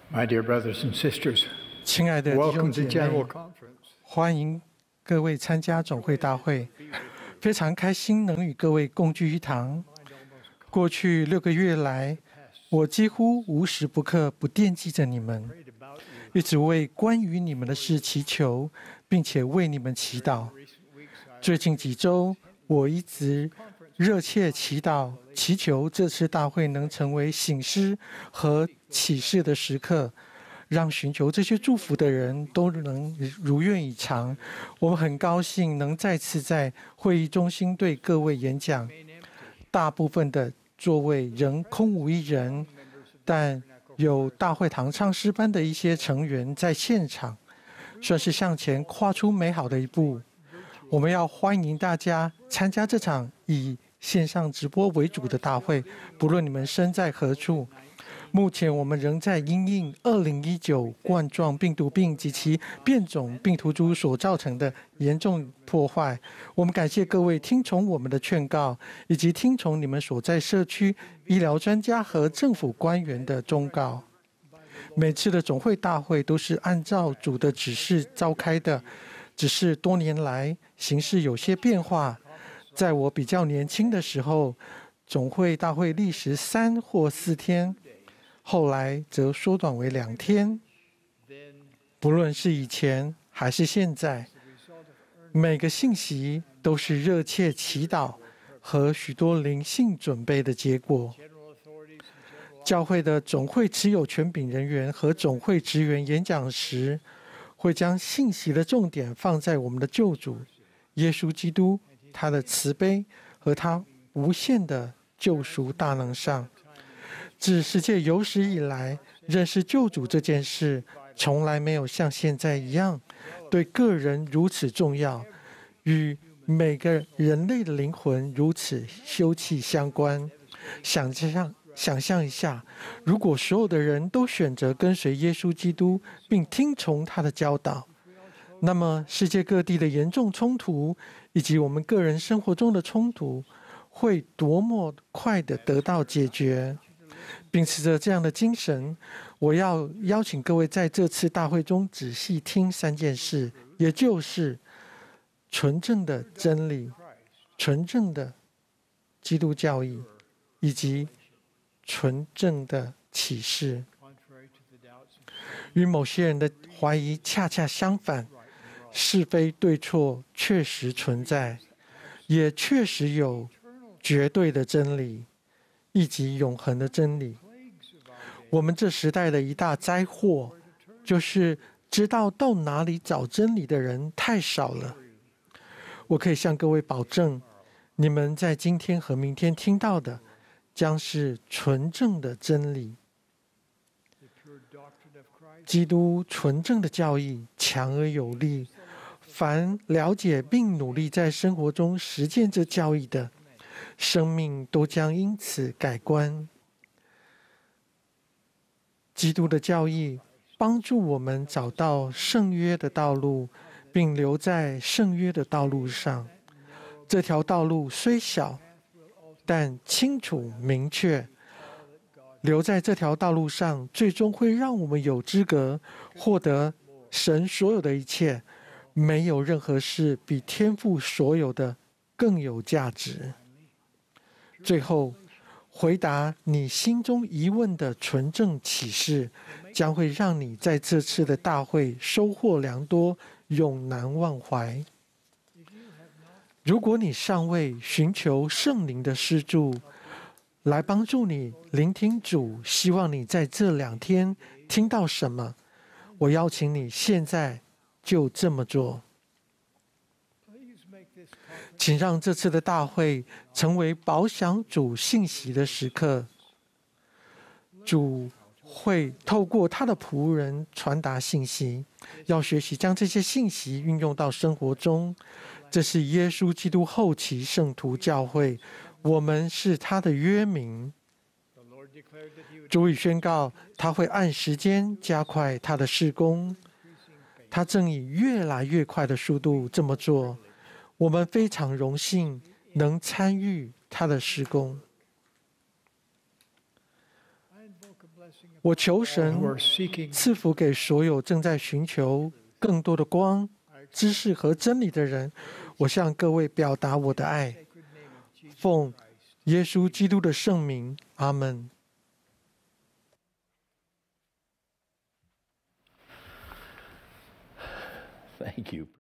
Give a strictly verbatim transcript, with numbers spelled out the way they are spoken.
My dear brothers and sisters, 亲爱的弟兄 welcome 姐 to General 妹， Conference. 欢迎各位参加总会大会，非常开心能与各位共聚一堂。过去六个月来，我几乎无时不刻不惦记着你们，一直为关于你们的事祈求，并且为你们祈祷。最近几周，我一直热切祈祷，祈求这次大会能成为醒狮和启示的时刻，让寻求这些祝福的人都能如愿以偿。我们很高兴能再次在会议中心对各位演讲。大部分的座位仍空无一人，但有大会堂唱诗班的一些成员在现场，算是向前跨出美好的一步。我们要欢迎大家参加这场以线上直播为主的大会，不论你们身在何处。目前我们仍在因应二零一九冠状病毒病及其变种病毒株所造成的严重破坏。我们感谢各位听从我们的劝告，以及听从你们所在社区医疗专家和政府官员的忠告。每次的总会大会都是按照主的指示召开的，只是多年来形势有些变化。在我比较年轻的时候，总会大会历时三或四天，后来则缩短为两天。不论是以前还是现在，每个信息都是热切祈祷和许多灵性准备的结果。教会的总会持有权柄人员和总会职员演讲时，会将信息的重点放在我们的救主耶稣基督，他的慈悲和他无限的救赎大能上。自世界有史以来，认识救主这件事从来没有像现在一样对个人如此重要，与每个人类的灵魂如此休戚相关。想象想象一下，如果所有的人都选择跟随耶稣基督并听从他的教导，那么世界各地的严重冲突以及我们个人生活中的冲突会多么快地得到解决。秉持着这样的精神，我要邀请各位在这次大会中仔细听三件事，也就是纯正的真理、纯正的基督教义以及纯正的启示。与某些人的怀疑恰恰相反，是非对错确实存在，也确实有绝对的真理以及永恒的真理。我们这时代的一大灾祸，就是知道到哪里找真理的人太少了。我可以向各位保证，你们在今天和明天听到的，将是纯正的真理。基督纯正的教义强而有力，凡了解并努力在生活中实践这教义的，生命都将因此改观。基督的教义帮助我们找到圣约的道路，并留在圣约的道路上。这条道路虽小，但清楚明确。留在这条道路上，最终会让我们有资格获得神所有的一切。没有任何事比天父所有的更有价值。最后，回答你心中疑问的纯正启示，将会让你在这次的大会收获良多，永难忘怀。如果你尚未寻求圣灵的施助，来帮助你聆听主希望你在这两天听到什么，我邀请你现在就这么做。请让这次的大会成为饱享主信息的时刻。主会透过他的仆人传达信息，要学习将这些信息运用到生活中。这是耶稣基督后期圣徒教会，我们是他的约民。主已宣告，他会按时间加快他的事工，他正以越来越快的速度这么做。我们非常荣幸能参与他的事工。 我求 who 神 are seeking 赐福给所有正在寻求更多的光、知识和真理的人。我向各位表达我的爱，奉耶稣基督的圣名，阿门。 Thank you.